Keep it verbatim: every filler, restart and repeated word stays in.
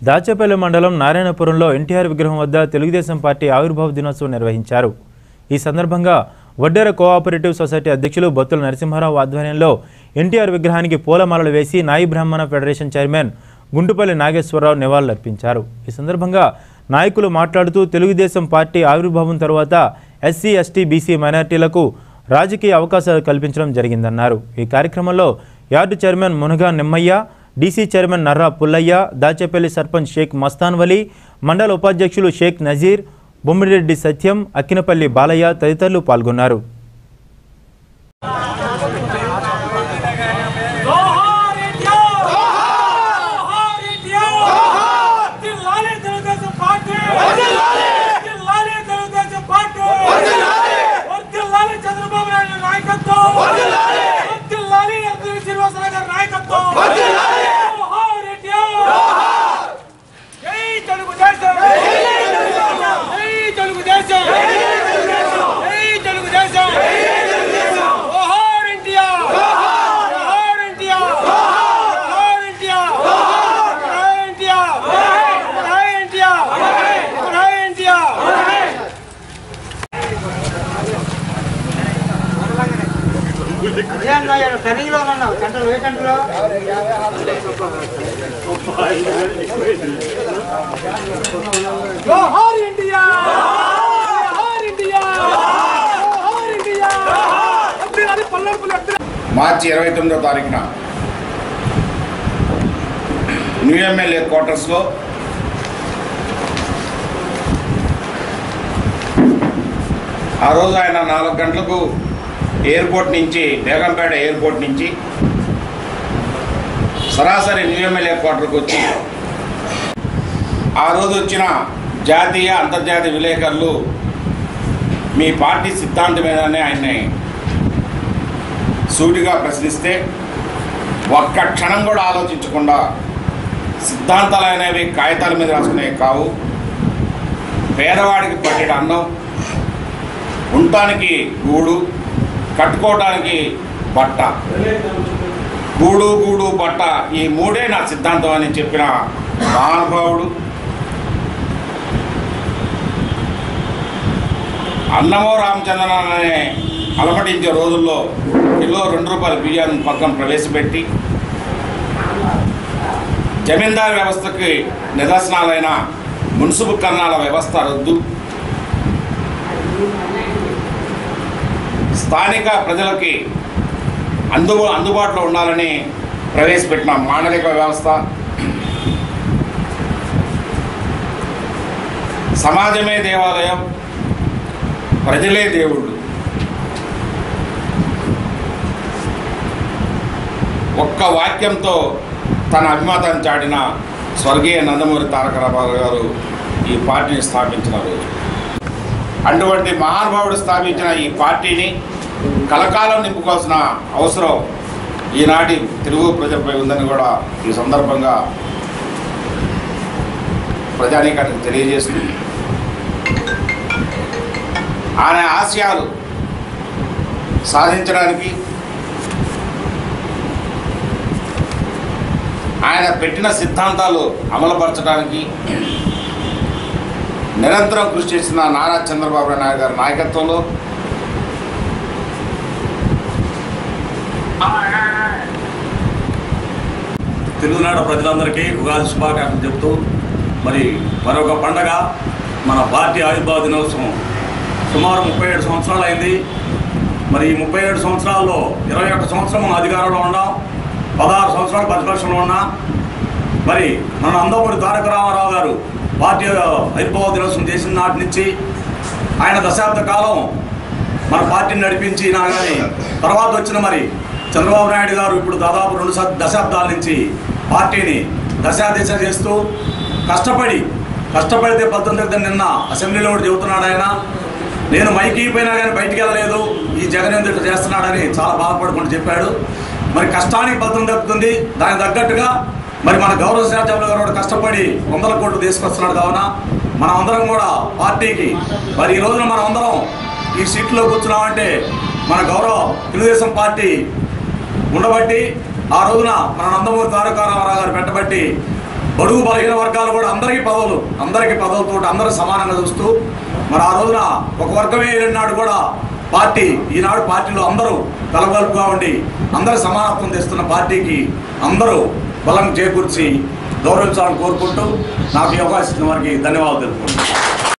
దాచేపల్లి మండలం నారాయణపురంలో ఎన్టీఆర్ విగ్రహం వద్ద తెలుగుదేశం పార్టీ ఆవిర్భావ దినోత్సవం నిర్వహించారు. ఈ సందర్భంగా వడ్డెర కోఆపరేటివ్ సొసైటీ అధ్యక్షులు బొత్తుల నరసింహారావు ఆధ్వర్యంలో ఎన్టీఆర్ విగ్రహానికి పూలమాలలు వేసి నాయి బ్రాహ్మణ ఫెడరేషన్ చైర్మన్ గుంటుపల్లి నాగేశ్వరరావు నివాళులర్పించారు. ఈ సందర్భంగా నాయకులు మాట్లాడుతూ తెలుగుదేశం పార్టీ ఆవిర్భావం తర్వాత ఎస్సీ ఎస్టీ బీసీ మైనార్టీలకు రాజకీయ అవకాశాలు కల్పించడం జరిగిందన్నారు. ఈ కార్యక్రమంలో yard chairman Munaga Nimmaiah, DC chairman Narra Pullaiah, Dachepalli sarpanch Shaik Mastan Vali, మండల ఉపాధ్యక్షులు షేక్ నజీర్, బొమ్మిరెడ్డి సత్యం, అక్కినపల్లి బాలయ్య తదితరులు పాల్గొన్నారు. మార్చి ఇరవై తొమ్మిదో తారీఖున న్యూ ఎమ్మెల్యే క్వార్టర్స్లో ఆ రోజు ఆయన నాలుగు గంటలకు ఎయిర్పోర్ట్ నుంచి బేగంపేట ఎయిర్పోర్ట్ నుంచి సరాసరి న్యూ ఎమ్మెల్యే క్వార్టర్కి వచ్చి ఆ రోజు వచ్చిన జాతీయ అంతర్జాతీయ విలేకరులు మీ పార్టీ సిద్ధాంతమేనని ఆయన్ని సూటిగా ప్రశ్నిస్తే ఒక్క క్షణం కూడా ఆలోచించకుండా సిద్ధాంతాలు అనేవి కాగితాల మీద రాసుకునేవి కావు, పేదవాడికి పట్టెడు అన్నం, ఉండటానికి గూడు, కట్టుకోవడానికి బట్ట, గూడు గూడు బట్ట, ఈ మూడే నా సిద్ధాంతం అని చెప్పిన మహానుభావుడు. అన్నమో రామచంద్రన్ అనే అలమటించే రోజుల్లో కిలో రెండు రూపాయల బియ్యాన్ని పక్కన ప్రవేశపెట్టి జమీందారు వ్యవస్థకి నిదర్శనాలైన మున్సిపల్ కన్నాల వ్యవస్థ రద్దు, స్థానిక ప్రజలకి అందు అందుబాటులో ఉండాలని ప్రవేశపెట్టిన మాండలిక వ్యవస్థ, సమాజమే దేవాలయం, ప్రజలే దేవుళ్ళు, ఒక్క వాక్యంతో తన అభిమతాన్ని చాటిన స్వర్గీయ నందమూరి తారక రామారావు గారు ఈ పార్టీని స్థాపించిన రోజు. అటువంటి మహానుభావుడు స్థాపించిన ఈ పార్టీని కలకాలం నింపుకోవాల్సిన అవసరం ఈనాటి తెలుగు ప్రజలపై ఉందని కూడా ఈ సందర్భంగా ప్రజానీకానికి తెలియజేస్తుంది. ఆయన ఆశయాలు సాధించడానికి, ఆయన పెట్టిన సిద్ధాంతాలు అమలుపరచడానికి నిరంతరం కృషి చేసిన నారా చంద్రబాబు నాయుడు గారి నాయకత్వంలో తెలుగునాడు ప్రజలందరికీ ఉగాది శుభాకాంక్షలు చెబుతూ మరి మరొక పండగ మన పార్టీ ఆవిర్భావ దినోత్సవం సుమారు ముప్పై ఏడు సంవత్సరాలు అయింది. మరి ఈ ముప్పై ఏడు సంవత్సరాల్లో ఇరవై ఒక్క సంవత్సరం మనం అధికారంలో ఉన్నాం, పదహారు సంవత్సరాలు ప్రతిపక్షంలో ఉన్నా. మరి మన నందమూరి తారక రామారావు గారు పార్టీ ఆవిర్భావ దినోత్సవం చేసిన నాటి నుంచి ఆయన దశాబ్ద కాలం మన పార్టీని నడిపించి కానీ తర్వాత వచ్చిన మరి చంద్రబాబు నాయుడు గారు ఇప్పుడు దాదాపు రెండు దశాబ్దాల నుంచి పార్టీని దశాదిశ చేస్తూ కష్టపడి కష్టపడితే పద్దెనిమిది నిన్న అసెంబ్లీలో కూడా చెబుతున్నాడు ఆయన. నేను మైకి పోయినా కానీ బయటికి వెళ్ళలేదు, ఈ జగన్ ఎందుకు చేస్తున్నాడని చాలా బాధపడుకుంటూ చెప్పాడు. మరి కష్టానికి ఫలితం దక్కుతుంది. దానికి తగ్గట్టుగా మరి మన గౌరవ శాసనసభ్యులు గారు కూడా కష్టపడి వందల కోట్లు తీసుకొస్తున్నాడు. కావున మనం అందరం కూడా పార్టీకి మరి ఈ రోజున మనం అందరం ఈ సీట్లో కూర్చున్నామంటే మన గౌరవ తెలుగుదేశం పార్టీ ఉండబట్టి ఆ రోజున మన నందమూరి తారక రామారావు గారు పెట్టబట్టి బడుగు బలహీన వర్గాలు కూడా అందరికీ పదవులు అందరికీ పదవులతో అందరూ సమానంగా చూస్తూ మరి ఆ రోజున ఒక వర్గమే నాడు కూడా పార్టీ ఈనాడు పార్టీలో అందరూ కలగలుపుగా ఉండి అందరూ సమానత్వం తెస్తున్న పార్టీకి అందరూ బలం చేకూర్చి గౌరవించాలని కోరుకుంటూ నాకు ఈ అవకాశం ఇచ్చిన వారికి ధన్యవాదాలు తెలుపుకుంటున్నాను.